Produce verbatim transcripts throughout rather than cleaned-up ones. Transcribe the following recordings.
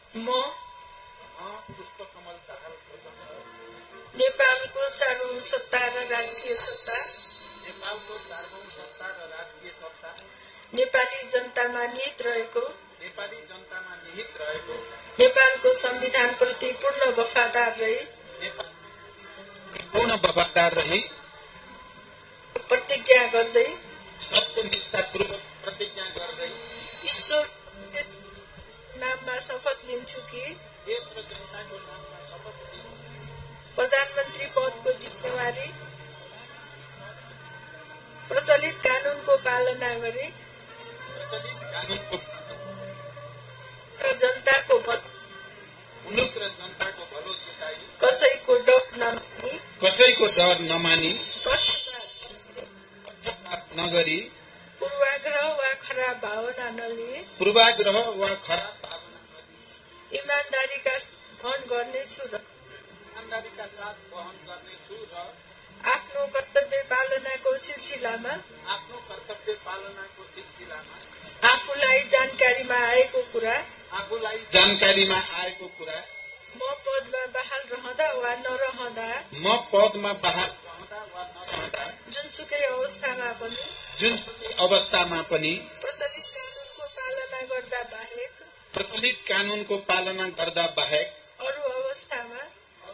म नेपालको सार्वभौमसत्ता र राजकीय सत्ता नेपालको सार्वभौमसत्ता र राजकीय सत्ता नेपाली जनतामा निहित रहेको नेपाली जनतामा निहित रहेको नेपालको संविधानप्रति पूर्ण वफादार रही पूर्ण वफादार रही प्रतिज्ञा गर्दै सत्यनिष्ठापूर्वक प्रतिज्ञा गर्दै ईश्वर नाममा शपथ लिन्छु कि देश र जनताको नाममा शपथ लिन्छु प्रधानमन्त्री पदको जिम्मेवारी प्रचलित कानूनको पालना गरी प्रचलित कानूनको र जनताको मुलुक र जनताको भलो चिताई कसैको डर नमानी कसैको डर नमानी पक्षपात नगरी पूर्वाग्रह वा खराब भावना नलिई पूर्वाग्रह वा खराब भावना नलिई इमानदारीका वहन गर्नेछु र इमानदारीका साथ वहन गर्नेछु र आफ्नो कर्तव्य पालनाको सिलसिलामा आफ्नो कर्तव्य पालनाको सिलसिलामा आफूलाई जानकारीमा आएको कुरा आफूलाई जानकारीमा आएको कुरा म पदमा बहाल रहँदा वा नरहँदा म पदमा बहाल रहँदा वा नरहँदा जुनसुकै अवस्थामा पनि जुनसुकै अवस्थामा पनि प्रचलित कानूनको पालना गर्दा बाहेक प्रचलित कानूनको पालना गर्दा बाहेक अरू अवस्थामा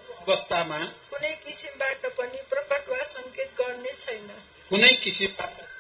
अवस्थामा कुनै किसिमबाट पनि प्रकट वा संकेत गर्ने छैन कुनै किसिमबाट